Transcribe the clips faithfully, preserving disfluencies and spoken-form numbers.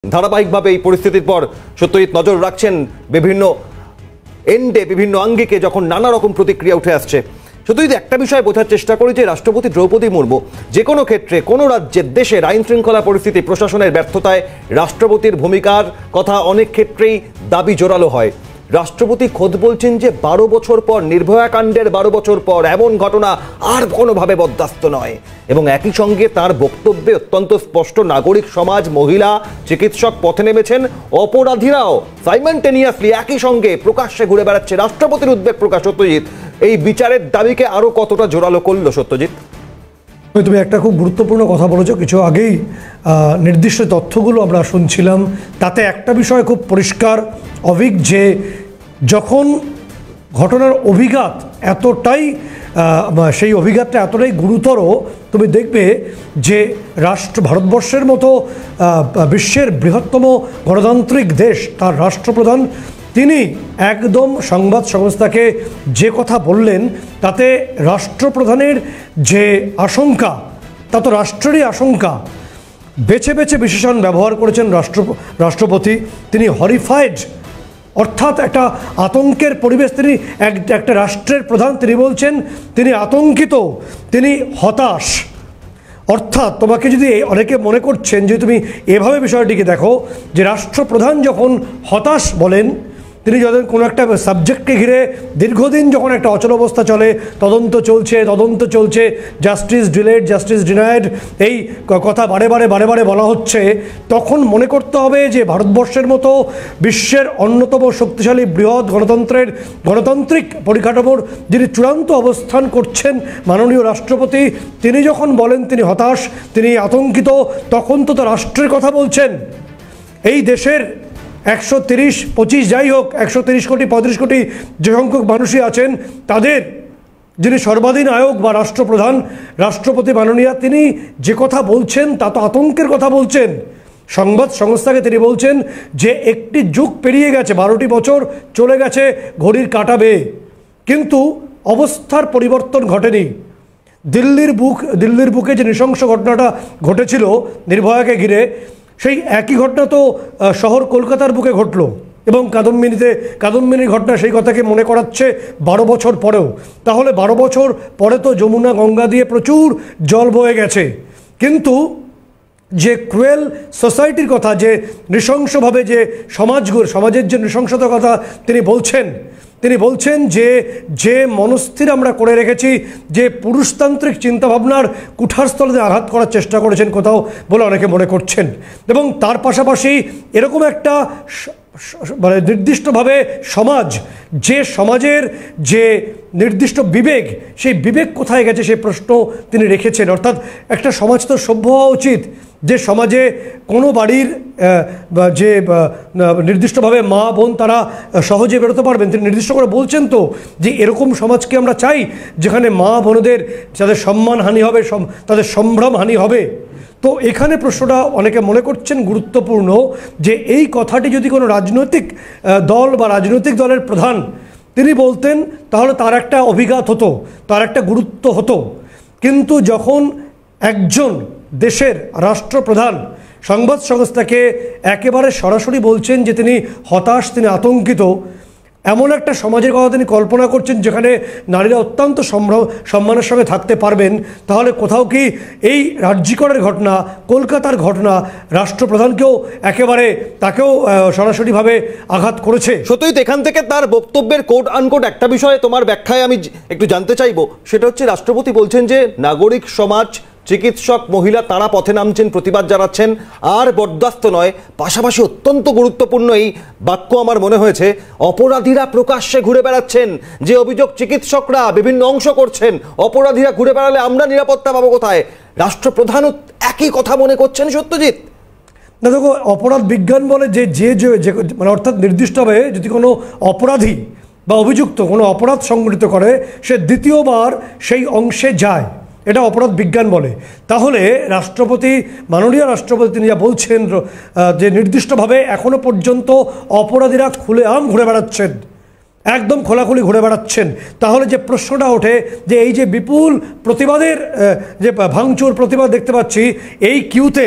ধারাবাহিকভাবে এই পরিস্থিতির পর সত্যজিৎ নজর রাখছেন বিভিন্ন এন্ডে বিভিন্ন আঙ্গিকে যখন নানা রকম প্রতিক্রিয়া উঠে আসছে। সত্যজিৎ, একটা বিষয় বোঝার চেষ্টা করি যে রাষ্ট্রপতি দ্রৌপদী মুর্মু যে কোনো ক্ষেত্রে কোনো রাজ্যের দেশের আইন শৃঙ্খলা পরিস্থিতি প্রশাসনের ব্যর্থতায় রাষ্ট্রপতির ভূমিকার কথা অনেক ক্ষেত্রেই দাবি জোরালো হয়। রাষ্ট্রপতি খোদ বলছেন যে বারো বছর পর নির্ভয়া কাণ্ডের বারো বছর পর এমন ঘটনা আর কোনোভাবে বরদাস্ত নয়, এবং একই সঙ্গে তার বক্তব্যে অত্যন্ত স্পষ্ট নাগরিক সমাজ, মহিলা, চিকিৎসক পথে নেমেছেন, অপরাধীরাও সাইমানটেনিয়াসলি একই সঙ্গে প্রকাশ্যে ঘুরে বেড়াচ্ছে। রাষ্ট্রপতির উদ্বেগ প্রকাশ সত্যজিৎ এই বিচারের দাবিকে আরো কতটা জোরালো করলো সত্যজিৎ? তুমি একটা খুব গুরুত্বপূর্ণ কথা বলেছো। কিছু আগেই নির্দিষ্ট তথ্যগুলো আমরা শুনছিলাম, তাতে একটা বিষয় খুব পরিষ্কার অভিজ্ঞ যে যখন ঘটনার অভিঘাত এতটাই সেই অভিঘাতটা এতটাই গুরুতর, তুমি দেখবে যে রাষ্ট্র ভারতবর্ষের মতো বিশ্বের বৃহত্তম গণতান্ত্রিক দেশ, তার রাষ্ট্রপ্রধান তিনি একদম সংবাদ সংস্থাকে যে কথা বললেন তাতে রাষ্ট্রপ্রধানের যে আশঙ্কা, তা তো রাষ্ট্রেরই আশঙ্কা। বেছে বেছে বিশেষণ ব্যবহার করেছেন রাষ্ট্র রাষ্ট্রপতি তিনি হরিফাইড, অর্থাৎ একটা আতঙ্কের পরিবেশ। তিনি এক একটা রাষ্ট্রের প্রধান, তিনি বলছেন তিনি আতঙ্কিত, তিনি হতাশ। অর্থাৎ তোমাকে যদি অনেকে মনে করছেন যে তুমি এভাবে বিষয়টিকে দেখো যে রাষ্ট্রপ্রধান যখন হতাশ বলেন, তিনি যখন কোনো একটা সাবজেক্টকে ঘিরে দীর্ঘদিন যখন একটা অচল অবস্থা চলে, তদন্ত চলছে তদন্ত চলছে জাস্টিস ডিলেড, জাস্টিস ডিনায়েড, এই কথা বারে বারে বারে বারে বলা হচ্ছে, তখন মনে করতে হবে যে ভারতবর্ষের মতো বিশ্বের অন্যতম শক্তিশালী বৃহৎ গণতন্ত্রের গণতান্ত্রিক পরিকাঠামোর যিনি চূড়ান্ত অবস্থান করছেন মাননীয় রাষ্ট্রপতি, তিনি যখন বলেন তিনি হতাশ, তিনি আতঙ্কিত, তখন তো তো রাষ্ট্রের কথা বলছেন। এই দেশের একশো তিরিশ পঁচিশ যাই হোক একশো তিরিশ কোটি পঁয়ত্রিশ কোটি যে সংখ্যক মানুষই আছেন, তাদের যিনি সর্বাধীন আয়োগ বা রাষ্ট্রপ্রধান রাষ্ট্রপতি মাননীয়া, তিনি যে কথা বলছেন তা তো আতঙ্কের কথা বলছেন। সংবাদ সংস্থাকে তিনি বলছেন যে একটি যুগ পেরিয়ে গেছে, বারোটি বছর চলে গেছে ঘড়ির কাঁটা বেয়ে, কিন্তু অবস্থার পরিবর্তন ঘটেনি। দিল্লির বুক দিল্লির বুকে যে নৃশংস ঘটনাটা ঘটেছিল নির্ভয়াকে ঘিরে, সেই একই ঘটনা তো শহর কলকাতার বুকে ঘটল, এবং কাদম্বিনীতে কাদম্বিনীর ঘটনা সেই কথাকে মনে করাচ্ছে বারো বছর পরেও। তাহলে বারো বছর পরে তো যমুনা গঙ্গা দিয়ে প্রচুর জল বয়ে গেছে, কিন্তু যে ক্রুয়েল সোসাইটির কথা, যে নৃশংসভাবে যে সমাজগুলো সমাজের যে নৃশংসতার কথা তিনি বলছেন, তিনি বলছেন যে যে মনস্থির আমরা করে রেখেছি, যে পুরুষতান্ত্রিক চিন্তাভাবনার কুঠারস্থলে আঘাত করার চেষ্টা করেছেন কোথাও বলে অনেকে মনে করছেন। এবং তার পাশাপাশি এরকম একটা মানে নির্দিষ্টভাবে সমাজ, যে সমাজের যে নির্দিষ্ট বিবেক, সেই বিবেক কোথায় গেছে সেই প্রশ্ন তিনি রেখেছেন। অর্থাৎ একটা সমাজ তো সভ্য হওয়া উচিত, যে সমাজে কোনো বাড়ির যে নির্দিষ্টভাবে মা বোন তারা সহজে বেরোতে পারবেন। তিনি নির্দিষ্ট করে বলছেন তো যে এরকম সমাজকে আমরা চাই যেখানে মা বোনদের তাদের সম্মানহানি হবে, তাদের সম্ভ্রমহানি হবে। তো এখানে প্রশ্নটা অনেকে মনে করছেন গুরুত্বপূর্ণ যে এই কথাটি যদি কোনো রাজনৈতিক দল বা রাজনৈতিক দলের প্রধান তিনি বলতেন তাহলে তার একটা অভিঘাত হতো, তার একটা গুরুত্ব হতো। কিন্তু যখন একজন দেশের রাষ্ট্রপ্রধান সংবাদ সংস্থাকে একেবারে সরাসরি বলছেন যে তিনি হতাশ, তিনি আতঙ্কিত, এমন একটা সমাজের কথা তিনি কল্পনা করছেন যেখানে নারীরা অত্যন্ত সম্মানের সঙ্গে থাকতে পারবেন, তাহলে কোথাও কি এই রাজ্যিকরের ঘটনা, কলকাতার ঘটনা রাষ্ট্রপ্রধানকেও একেবারে তাকেও সরাসরিভাবে আঘাত করেছে? সত্যই এখান থেকে তার বক্তব্যের কোট আনকোট একটা বিষয়ে তোমার ব্যাখ্যায় আমি একটু জানতে চাইবো, সেটা হচ্ছে রাষ্ট্রপতি বলছেন যে নাগরিক সমাজ, চিকিৎসক, মহিলা তারা পথে নামছেন, প্রতিবাদ জানাচ্ছেন, আর বরদাস্ত নয়। পাশাপাশি অত্যন্ত গুরুত্বপূর্ণ এই বাক্য আমার মনে হয়েছে, অপরাধীরা প্রকাশ্যে ঘুরে বেড়াচ্ছেন, যে অভিযোগ চিকিৎসকরা বিভিন্ন অংশ করছেন, অপরাধীরা ঘুরে বেড়ালে আমরা নিরাপত্তা পাবো কোথায়? রাষ্ট্রপ্রধানও একই কথা মনে করছেন সত্যজিৎ? না দেখো, অপরাধ বিজ্ঞান বলে যে যে যে মানে অর্থাৎ নির্দিষ্টভাবে যদি কোনো অপরাধী বা অভিযুক্ত কোনো অপরাধ সংঘটিত করে, সে দ্বিতীয়বার সেই অংশে যায়, এটা অপরাধ বিজ্ঞান বলে। তাহলে রাষ্ট্রপতি মাননীয় রাষ্ট্রপতি তিনি যা বলছেন যে নির্দিষ্টভাবে এখনো পর্যন্ত অপরাধীরা খুলেআম ঘুরে বেড়াচ্ছেন, একদম খোলাখুলি ঘুরে বেড়াচ্ছেন, তাহলে যে প্রশ্নটা ওঠে যে এই যে বিপুল প্রতিবাদের যে ভাঙচুর প্রতিবাদ দেখতে পাচ্ছি, এই কিউতে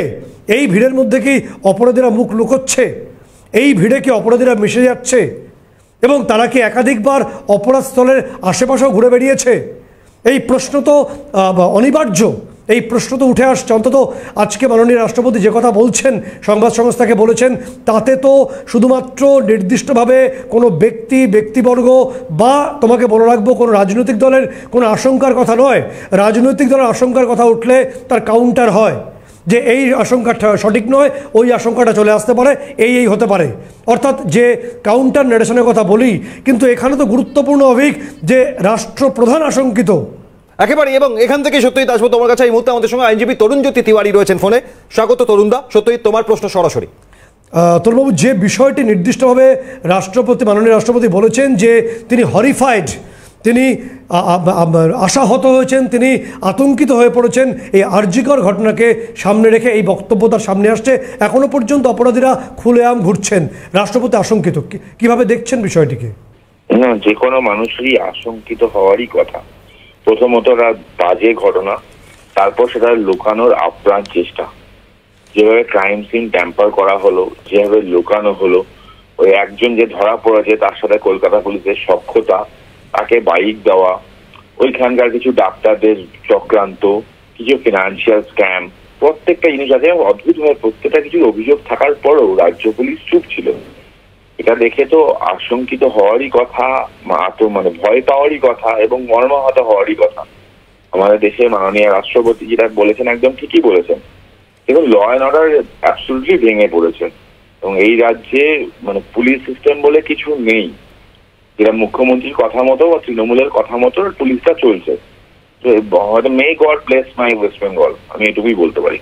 এই ভিড়ের মধ্যে কি অপরাধীরা মুখ লুকোচ্ছে? এই ভিড়ে কি অপরাধীরা মিশে যাচ্ছে এবং তারা কি একাধিকবার অপরাধস্থলের আশেপাশেও ঘুরে বেরিয়েছে? এই প্রশ্ন তো অনিবার্য, এই প্রশ্ন তো উঠে আসছে। অন্তত আজকে মাননীয় রাষ্ট্রপতি যে কথা বলছেন, সংবাদ সংস্থাকে বলেছেন, তাতে তো শুধুমাত্র নির্দিষ্টভাবে কোনো ব্যক্তি ব্যক্তিবর্গ বা তোমাকে বলে রাখবো কোনো রাজনৈতিক দলের কোনো আশঙ্কার কথা নয়। রাজনৈতিক দলের আশঙ্কার কথা উঠলে তার কাউন্টার হয় যে এই আশঙ্কাটা সঠিক নয়, ওই আশঙ্কাটা চলে আসতে পারে, এই এই হতে পারে, অর্থাৎ যে কাউন্টার নারেশনের কথা বলি। কিন্তু এখানে তো গুরুত্বপূর্ণ অভিক যে রাষ্ট্রপ্রধান আশঙ্কিত একেবারে। এবং এখান থেকে সত্যজিৎ আসবো তোমার কাছে। এই মুহূর্তে আমাদের সঙ্গে আইনজীবী তরুণজ্যোতি তিওয়ারি রয়েছেন ফোনে। স্বাগত তরুণদা। সত্যজিৎ, তোমার প্রশ্ন সরাসরি। তরুণবাবু, যে বিষয়টি নির্দিষ্টভাবে রাষ্ট্রপতি মাননীয় রাষ্ট্রপতি বলেছেন যে তিনি হরিফাইড, তিনি আশাহত হয়েছেন, তিনি আতঙ্কিত হয়ে পড়েছেন এই আরজিকর ঘটনাকে সামনে রেখে এই বক্তব্য তার সামনে আসছে। এখনো পর্যন্ত অপরাধীরা খুলেআম ঘুরছেন, রাষ্ট্রপতি আশঙ্কিত। কিভাবে দেখছেন বিষয়টিকে? না, যে কোনো মানুষেরই আশঙ্কিত হওয়ারই কথা। প্রথমত বাজে ঘটনা, তারপর সেটা লুকানোর আপ্রাণ চেষ্টা। যেভাবে ক্রাইম সিন ট্যাম্পার করা হলো, যেভাবে লুকানো হলো, ওই একজন যে ধরা পড়েছে তার সাথে কলকাতা পুলিশের সখ্যতা, তাকে বাইক দেওয়া, ওইখানকার কিছু ডাক্তারদের চক্রান্ত, কিছু ফিনান্সিয়াল স্ক্যাম, প্রত্যেকটা জিনিস আছে অদ্ভুত ভাবে প্রত্যেকটা কিছু অভিযোগ থাকার পরেও রাজ্য পুলিশ চুপ ছিল। এটা দেখে তো আশঙ্কিত হওয়ারই কথা, মানে ভয় পাওয়ারই কথা এবং মর্মাহত হওয়ারই কথা। আমাদের দেশে মাননীয় রাষ্ট্রপতি যেটা বলেছেন একদম ঠিকই বলেছেন। দেখুন, ল অ্যান্ড অর্ডার অ্যাবসলিউটলি ভেঙে পড়েছে এবং এই রাজ্যে মানে পুলিশ সিস্টেম বলে কিছু নেই। যেটা মুখ্যমন্ত্রীর কথা মতো বা তৃণমূলের কথা মতো পুলিশটা চলছে। তো may god bless my West Bengal, আমি এটুকুই বলতে পারি।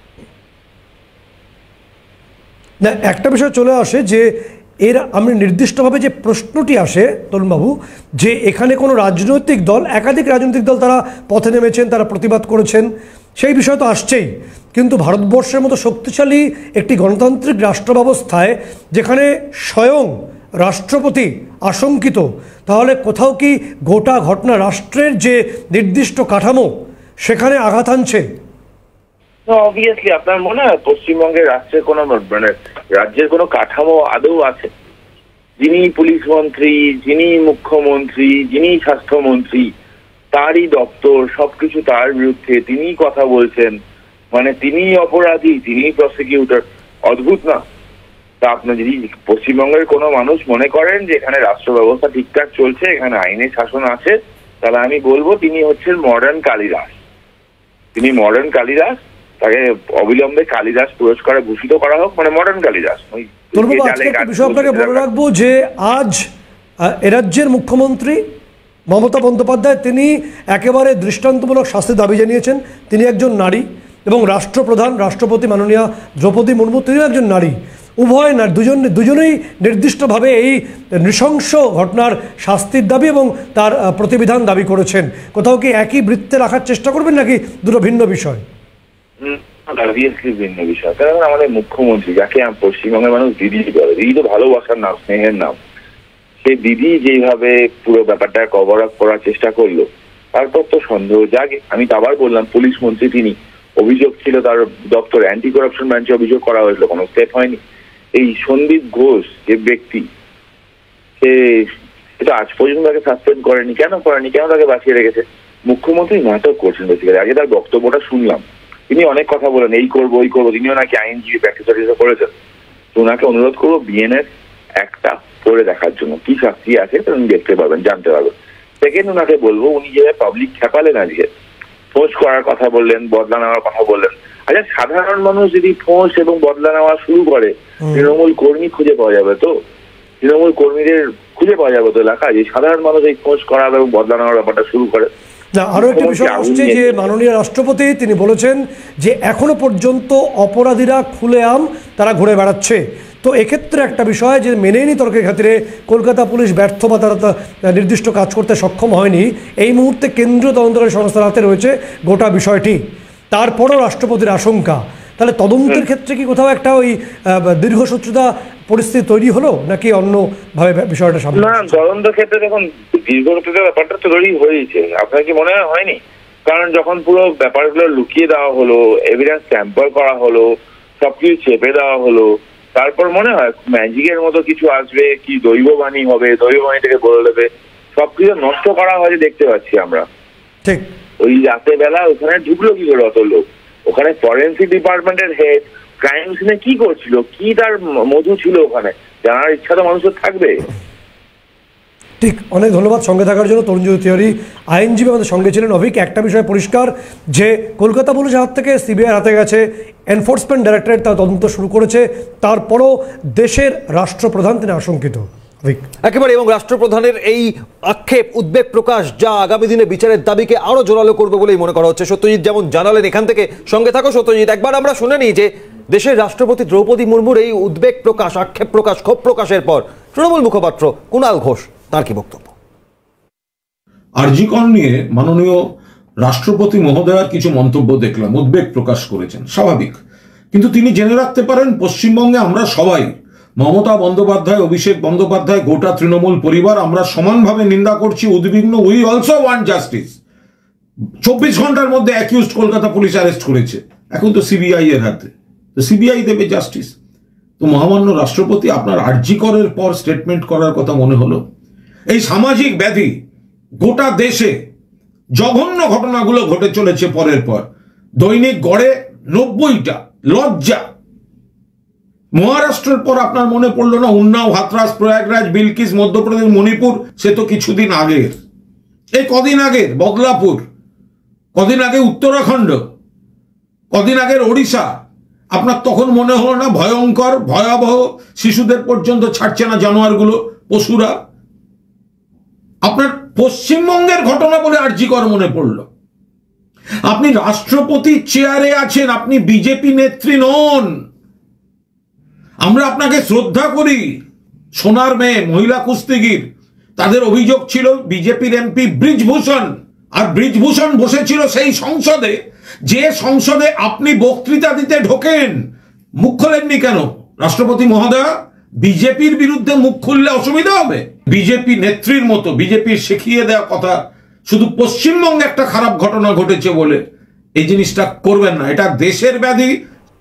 না, একটা বিষয় চলে আসে যে এর আমি নির্দিষ্টভাবে যে প্রশ্নটি আসে তরুণবাবু, যে এখানে কোনো রাজনৈতিক দল, একাধিক রাজনৈতিক দল তারা পথে নেমেছেন, তারা প্রতিবাদ করেছেন, সেই বিষয় তো আসছেই। কিন্তু ভারতবর্ষের মতো শক্তিশালী একটি গণতান্ত্রিক রাষ্ট্র ব্যবস্থায় যেখানে স্বয়ং রাষ্ট্রপতি আশঙ্কিত, তাহলে কোথাও কি গোটা ঘটনা রাষ্ট্রের যে নির্দিষ্ট কাঠামো সেখানে আঘাত আনছে? অবভিয়াসলি আপনার মনে হয় পশ্চিমবঙ্গের রাষ্ট্রের কোনো মানে রাজ্যের কোনো কাঠামো আদৌ আছে? যিনি পুলিশ মন্ত্রী, যিনি মুখ্যমন্ত্রী, যিনি স্বাস্থ্যমন্ত্রী, তারই দপ্তর, সবকিছু তার বিরুদ্ধে, তিনিই কথা বলছেন, মানে তিনিই অপরাধী, তিনিই প্রসিকিউটর। অদ্ভুত না? তা আপনি যদি পশ্চিমবঙ্গের কোনো মানুষ মনে করেন যে এখানে রাষ্ট্র ব্যবস্থা ঠিকঠাক চলছে, এখানে আইনের শাসন আছে, তাহলে আমি বলবো তিনি হচ্ছেন মডার্ন কালিদাস। তিনি মডার্ন কালিদাস, তাকে অবিলম্বে কালিদাস পুরস্কারে ভূষিত করা হোক, মানে মডার্ন কালিদাস। বিষয় আপনাকে বলে রাখবো যে আজ এরাজ্যের মুখ্যমন্ত্রী মমতা বন্দ্যোপাধ্যায় তিনি একেবারে দৃষ্টান্তমূলক শাস্তির দাবি জানিয়েছেন। তিনি একজন নারী এবং রাষ্ট্রপ্রধান রাষ্ট্রপতি মাননীয়া দ্রৌপদী মুর্মু তিনিও একজন নারী। উভয় না দুজন দুজনেই নির্দিষ্টভাবে এই নৃশংস ঘটনার শাস্তির দাবি এবং তার প্রতিবিধান দাবি করেছেন। কোথাও কি একই বৃত্তে রাখার চেষ্টা করবেন নাকি দুটো ভিন্ন বিষয়? ভিন্ন বিষয়। কারণ আমাদের মুখ্যমন্ত্রী, যাকে পশ্চিমবঙ্গের মানুষ দিদি বলে, দিদি তো ভালোবাসার নাম, স্নেহের নাম, সেই দিদি যেভাবে পুরো ব্যাপারটা কভার আপ করার চেষ্টা করলো, তারপর তো সন্দেহ জাগে। আমি তো আবার বললাম, পুলিশ মন্ত্রী তিনি, অভিযোগ ছিল তার দপ্তর অ্যান্টি করাপশন ব্রাঞ্চে অভিযোগ করা হয়েছিল, কোনো স্টেপ হয়নি। এই সন্দীপ ঘোষ যে ব্যক্তি, সে এটা আজ পর্যন্ত তাকে সাসপেন্ড করেনি। কেন করেনি? কেন তাকে বাঁচিয়ে রেখেছে? মুখ্যমন্ত্রী নাটক করছেন বেসিক্যালি। আগে তার বক্তব্যটা শুনলাম, তিনি অনেক কথা বলেন, এই করবো ওই করবো, তিনিও নাকি আইনজীবী প্র্যাকটিস করেছেন। তো ওনাকে অনুরোধ করবো বিএনএস একটা পড়ে দেখার জন্য, কি শাস্তি আছে উনি দেখতে পাবেন, জানতে পারবেন। সেকেন্ড, ওনাকে বলবো উনি যে পাবলিক খেপালেন আজকে, ফোঁস করার কথা বললেন, বদলা নেওয়ার কথা বললেন। আচ্ছা, সাধারণ মানুষ যদি ফোঁস এবং বদলা নেওয়া শুরু করে, তৃণমূল কর্মী খুঁজে পাওয়া যাবে তো? তৃণমূল কর্মীদের খুঁজে পাওয়া যাবে তো এলাকা, যে সাধারণ মানুষ এই ফোঁস করা এবং বদলা নেওয়ার ব্যাপারটা শুরু করে? না, আরও একটা বিষয় আসছে যে মাননীয় রাষ্ট্রপতি তিনি বলেছেন যে এখনো পর্যন্ত অপরাধীরা খুলেআম তারা ঘুরে বেড়াচ্ছে। তো এক্ষেত্রে একটা বিষয় যে মেনেই নি তর্কের খাতিরে কলকাতা পুলিশ ব্যর্থ বা তারা নির্দিষ্ট কাজ করতে সক্ষম হয়নি। এই মুহূর্তে কেন্দ্রীয় তদন্তকারী সংস্থার হাতে রয়েছে গোটা বিষয়টি, তারপরও রাষ্ট্রপতির আশঙ্কা। তাহলে তদন্তের ক্ষেত্রে কি কোথাও একটা ওই দীর্ঘসূত্রতা পরিস্থিতি তৈরি হলো নাকি অন্যভাবে বিষয়টা সামনে? না, তদন্তের ক্ষেত্রে দেখুন দীর্ঘসূত্রতার ব্যাপারটা তো তৈরি হয়েছে। আপনার কি মনে হয়নি? কারণ যখন পুরো ব্যাপারগুলো লুকিয়ে দেওয়া হলো, এভিডেন্স ট্যাম্পার করা হলো, সবকিছু চেপে দেওয়া হলো, তারপর মনে হয় ম্যাজিকের মতো কিছু আসবে, কি দৈববাণী হবে, দৈববাণীটাকে বলে দেবে, সবকিছু নষ্ট করা হয়েছে দেখতে পাচ্ছি আমরা। ঠিক ওই রাতে বেলা ওখানে ঢুকলো কি করে অত লোক? ওখানে ফরেন্সিক ডিপার্টমেন্টের হেড ক্রাইম সিনে কি করছিল, কি তার মধু ছিল ওখানে, জানার ইচ্ছা তো মানুষের থাকবে। ঠিক, অনেক ধন্যবাদ সঙ্গে থাকার জন্য। তরুণজ্যোতি তিওয়ারি আইনজীবী আমাদের সঙ্গে ছিলেন। অভিক, একটা বিষয় পরিষ্কার যে কলকাতা পুলিশের হাত থেকে সিবিআই হাতে গেছে, এনফোর্সমেন্ট ডাইরেক্টরেট তার তদন্ত শুরু করেছে, তারপরও দেশের রাষ্ট্রপ্রধান তিনি আশঙ্কিত। একেবারে, এবং রাষ্ট্রপ্রধানের এই আক্ষেপ, উদ্বেগ প্রকাশ যা আগামী দিনে বিচারের দাবিকে আরো জোরালো করবে বলেই মনে করা হচ্ছে। সত্যজিৎ যেমন জানালেন, এখান থেকে সঙ্গে থাকো সত্যজিৎ। একবার আমরা শুনে নিই যে দেশের রাষ্ট্রপতি দ্রৌপদী মুর্মুর এই উদ্বেগ প্রকাশ, আক্ষেপ প্রকাশ, ক্ষোভ প্রকাশের পর তৃণমূল মুখপাত্র কুণাল ঘোষ তার কি বক্তব্য। আরজি কর নিয়ে মাননীয় রাষ্ট্রপতি মহোদয়ার কিছু মন্তব্য দেখলাম, উদ্বেগ প্রকাশ করেছেন, স্বাভাবিক, কিন্তু তিনি জেনে রাখতে পারেন পশ্চিমবঙ্গে আমরা সবাই, মমতা বন্দ্যোপাধ্যায়, অভিষেক বন্দ্যোপাধ্যায়, গোটা তৃণমূল পরিবার, আমরা সমানভাবে নিন্দা করছি, উদ্বিগ্ন। We also want justice. চব্বিশ ঘন্টার মধ্যে অ্যাকিউজড কলকাতা পুলিশ অ্যারেস্ট করেছে, এখন তো সিবিআই এর হাতে, তো সিবিআই দেবে জাস্টিস। তো মহামান্য রাষ্ট্রপতি, আপনার আরজি করের পর স্টেটমেন্ট করার কথা মনে হলো? এই সামাজিক ব্যাধি গোটা দেশে জঘন্য ঘটনাগুলো ঘটে চলেছে পরের পর, দৈনিক গড়ে নব্বইটা, লজ্জা। মহারাষ্ট্রের পর আপনার মনে পড়লো না উন্নাও, হাতরাস, প্রয়াগরাজ, বিলকিস, মধ্যপ্রদেশ, মণিপুর? সে তো কিছুদিন আগের, এই কদিন আগের বদলাপুর, কদিন আগে উত্তরাখণ্ড, কদিন আগের ওড়িশা। আপনার তখন মনে হলো না ভয়ঙ্কর, ভয়াবহ, শিশুদের পর্যন্ত ছাড়ছে না জানোয়ারগুলো, পশুরা? আপনার পশ্চিমবঙ্গের ঘটনা বলে আরজি কর মনে পড়লো? আপনি রাষ্ট্রপতি চেয়ারে আছেন, আপনি বিজেপি নেত্রী নন। আমরা আপনাকে শ্রদ্ধা করি। সোনার মেয়ে, মহিলা কুস্তিগির, তাদের অভিযোগ ছিল বিজেপির এমপি ব্রিজভূষণ, আর ব্রিজভূষণ বসেছিল সেই সংসদে যে সংসদে আপনি বক্তৃতা দিতে ঢোকেন। মুখ খোলেননি কেন রাষ্ট্রপতি মহোদয়? বিজেপির বিরুদ্ধে মুখ খুললে অসুবিধা হবে? বিজেপি নেত্রীর মতো বিজেপির শিখিয়ে দেওয়া কথা, শুধু পশ্চিমবঙ্গে একটা খারাপ ঘটনা ঘটেছে বলে এই জিনিসটা করবেন না, এটা দেশের ব্যাধি।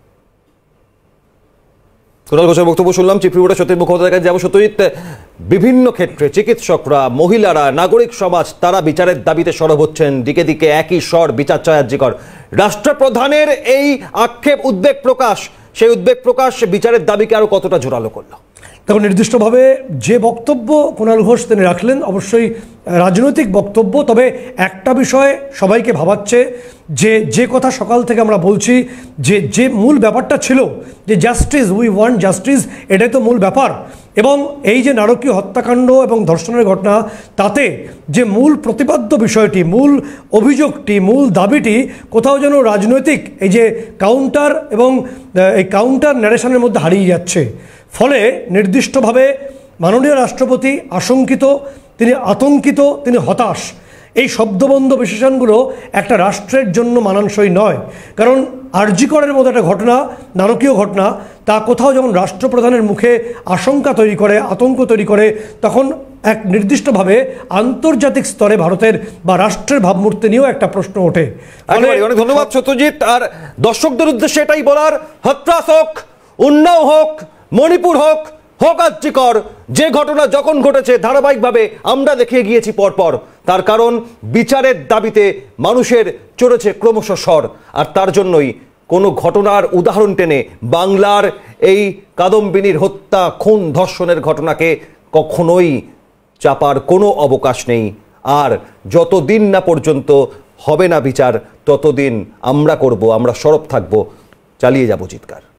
কুণাল ঘোষের বক্তব্য শুনলাম। চিফ রিপোর্টার সত্যজিৎ মুখোপাধ্যায়ের কাছে যাবো। সত্যজিৎ, বিভিন্ন ক্ষেত্রে চিকিৎসকরা, মহিলারা, নাগরিক সমাজ তারা বিচারের দাবিতে সরব হচ্ছেন, দিকে দিকে একই স্বর, বিচার চায় আরজি কর। রাষ্ট্রপ্রধানের এই আক্ষেপ, উদ্বেগ প্রকাশ, সেই উদ্বেগ প্রকাশ বিচারের দাবিকে আরো কতটা জোরালো করলো? তখন নির্দিষ্টভাবে যে বক্তব্য কুণাল ঘোষ তিনি রাখলেন, অবশ্যই রাজনৈতিক বক্তব্য, তবে একটা বিষয় সবাইকে ভাবাচ্ছে যে যে কথা সকাল থেকে আমরা বলছি, যে যে মূল ব্যাপারটা ছিল যে জাস্টিস, উই ওয়ান্ট জাস্টিস, এটাই তো মূল ব্যাপার। এবং এই যে নারকীয় হত্যাকাণ্ড এবং ধর্ষণের ঘটনা, তাতে যে মূল প্রতিপাদ্য বিষয়টি, মূল অভিযোগটি, মূল দাবিটি কোথাও যেন রাজনৈতিক এই যে কাউন্টার এবং এই কাউন্টার ন্যারেশনের মধ্যে হারিয়ে যাচ্ছে। ফলে নির্দিষ্টভাবে মাননীয় রাষ্ট্রপতি আশঙ্কিত, তিনি আতঙ্কিত, তিনি হতাশ। এই শব্দবন্ধ বিশেষণগুলো একটা রাষ্ট্রের জন্য মানানসই নয়। কারণ আরজি করের মতো একটা ঘটনা, নারকীয় ঘটনা, তা কোথাও যখন রাষ্ট্রপ্রধানের মুখে আশঙ্কা তৈরি করে, আতঙ্ক তৈরি করে, তখন এক নির্দিষ্টভাবে আন্তর্জাতিক স্তরে ভারতের বা রাষ্ট্রের ভাবমূর্তি নিয়েও একটা প্রশ্ন ওঠে। অনেক ধন্যবাদ সত্যজিৎ। আর দর্শকদের উদ্দেশ্যে এটাই বলার, হাতরাস হোক, উন্নাও হোক, মণিপুর হোক, হোক আরজি কর, যে ঘটনা যখন ঘটেছে ধারাবাহিকভাবে আমরা দেখিয়ে গিয়েছি পরপর, তার কারণ বিচারের দাবিতে মানুষের চড়েছে ক্রমশ স্বর। আর তার জন্যই কোনো ঘটনার উদাহরণ টেনে বাংলার এই কাদম্বিনীর হত্যা, খুন, ধর্ষণের ঘটনাকে কখনোই চাপার কোনো অবকাশ নেই। আর যতদিন না পর্যন্ত হবে না বিচার, ততদিন আমরা করব, আমরা সরব থাকব, চালিয়ে যাব চিৎকার।